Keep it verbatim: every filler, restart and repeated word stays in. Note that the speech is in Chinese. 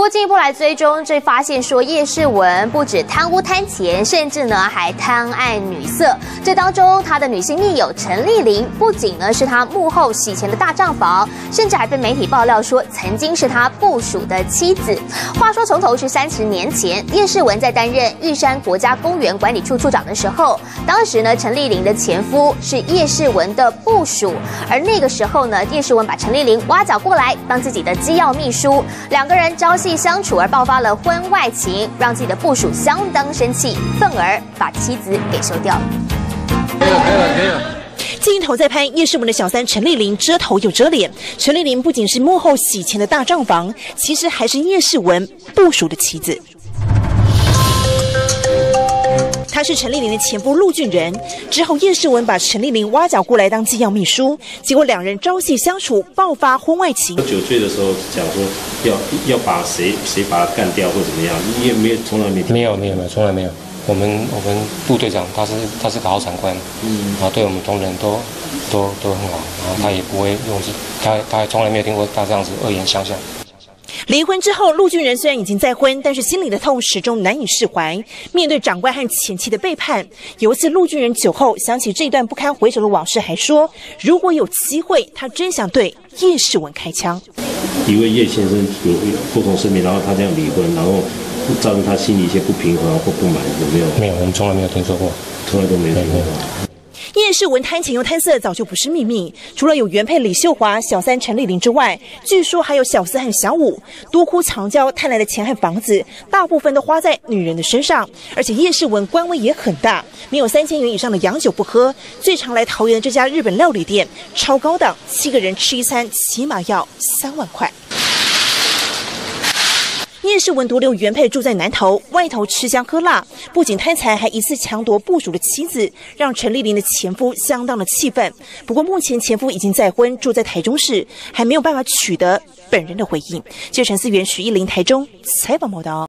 过进一步来追踪，这发现说叶世文不止贪污贪钱，甚至呢还贪爱女色。这当中，他的女性密友陈丽玲，不仅呢是他幕后洗钱的大账房，甚至还被媒体爆料说曾经是他部属的妻子。话说从头是三十年前，叶世文在担任玉山国家公园管理处处长的时候，当时呢陈丽玲的前夫是叶世文的部属，而那个时候呢叶世文把陈丽玲挖角过来当自己的机要秘书，两个人朝夕相处而爆发了婚外情，让自己的部属相当生气，愤而把妻子给休掉了。 可以了，可以了，可以了。 镜头在拍叶世文的小三陈丽玲遮头又遮脸。陈丽玲不仅是幕后洗钱的大账房，其实还是叶世文部属的妻子。他是陈丽玲的前夫陆俊仁，之后叶世文把陈丽玲挖角过来当机要秘书，结果两人朝夕相处，爆发婚外情。 酒醉的时候讲说要要把谁谁把他干掉或怎么样，你也没有从来没没有没有没有从来没有。我们我们陆队长他是他是个好长官，嗯，然后对我们同仁都都都很好，然后他也不会用他他还从来没有听过他这样子恶言相向。 离婚之后，陆俊仁虽然已经再婚，但是心里的痛始终难以释怀。面对长官和前妻的背叛，有一次陆俊仁酒后想起这段不堪回首的往事，还说如果有机会，他真想对叶世文开枪。 因为叶先生有不同声明，然后他这样离婚，然后造成他心里一些不平衡或不满，有没有？ 没有，我们从来没有听说过， 从来都没有听说过。 叶世文贪钱又贪色，早就不是秘密。除了有原配李秀华、小三陈丽玲之外，据说还有小四和小五，多哭藏娇贪来的钱和房子，大部分都花在女人的身上。而且叶世文官威也很大，没有三千元以上的洋酒不喝。最常来桃园的这家日本料理店，超高档，七个人吃一餐起码要三万块。叶世文独留原配住在南投，外头吃香喝辣，不仅贪财，还疑似强夺部属的妻子，让陈丽玲的前夫相当的气愤。不过目前前夫已经再婚，住在台中市，还没有办法取得本人的回应。记者陈思源、许艺玲台中采访报道。